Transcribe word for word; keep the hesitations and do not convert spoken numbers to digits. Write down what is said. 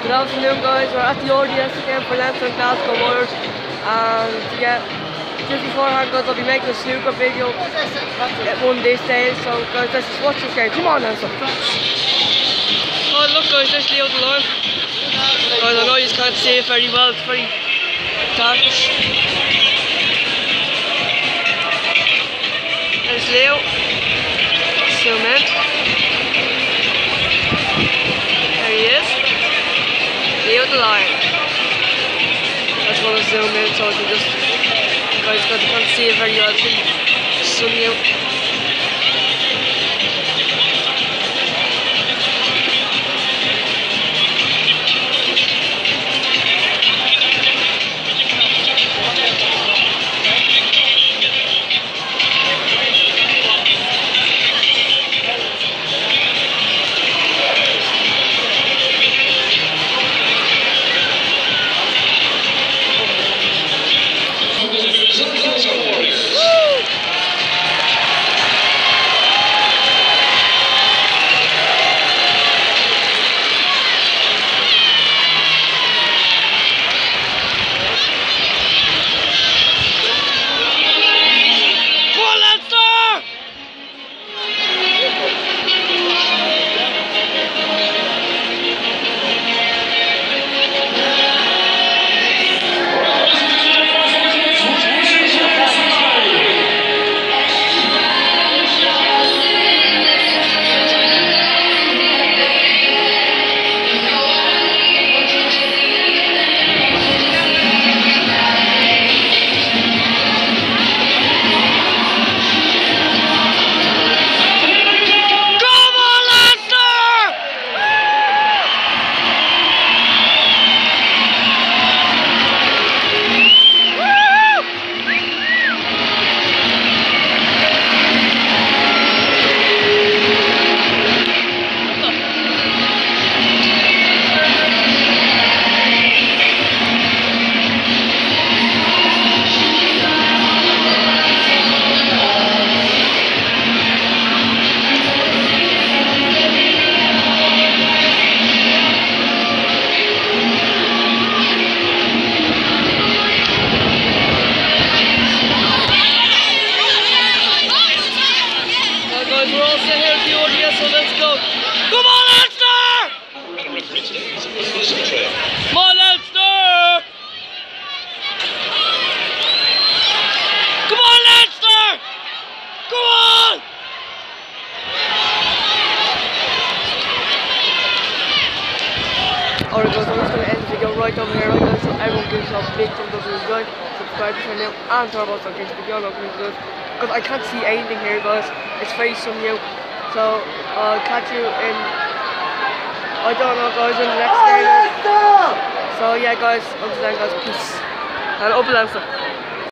Good afternoon guys, we're at the R D S again for Leinster and Glasgow Warriors, and yeah, just beforehand guys I'll be making a snooker video at one of these days, so guys let's just watch this game. Come on Leinster! Oh look guys, there's Leo the line. Guys I know you can't see it very well, it's very darkish. There's Leo, zoom in. There he is. Leo the Lion. I just want to zoom in so I can just, you guys can't see it very well, it's really sunny out. We're all sitting here at the R D S, so let's go. Come on, Leinster! Come on, Leinster! Come on, Leinster! Come on! Alright guys, I'm just going to end the video right over here right now, so everyone gives yourself a big thumbs up if you enjoyed, subscribe to the channel and turn on notifications if you're not going to do this, because I can't see anything here guys. It's very sunny out, so I'll catch you in, I don't know guys, in the next video. So yeah guys, until then guys, peace, and up Leinster.